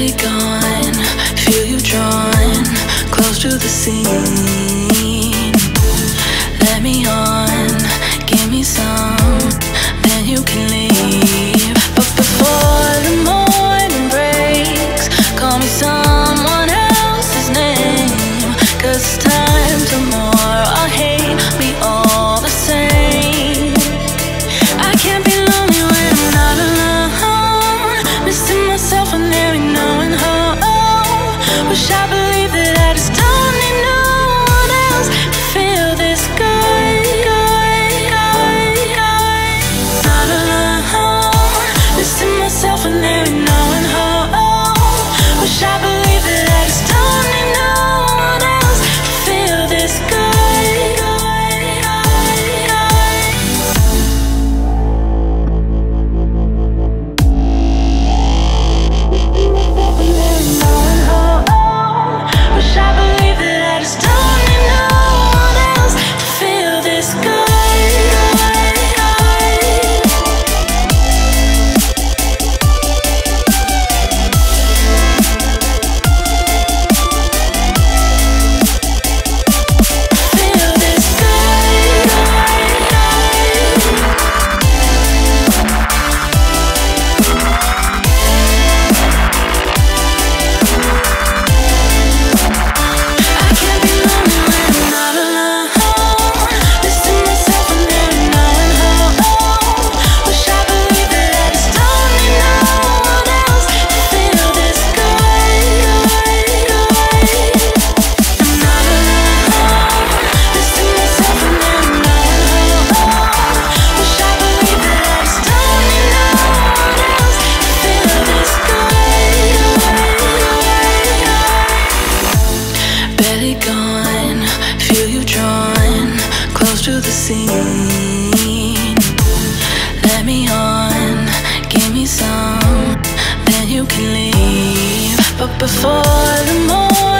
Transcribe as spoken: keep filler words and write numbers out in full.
Belly gone, feel you drawn close to the scene. Let me on, give me some, then you can leave. But before the morning breaks, call me someone else's name. Cause it's time tomorrow, hate me all the same. I can't be lonely when I'm not alone, missing myself and there ain't knowing how. Wish I believed that I just don't need no one else to feel this good, good, good, good. Not alone, missing myself and there ain't knowing how. Wish I believed that I just don't need no one else to feel this good, good, Wish I believed that I just don't need no one else to feel this good, feel this Belly gone, feel you drawn close to the scene. Let me on, give me some, then you can leave. But before the morning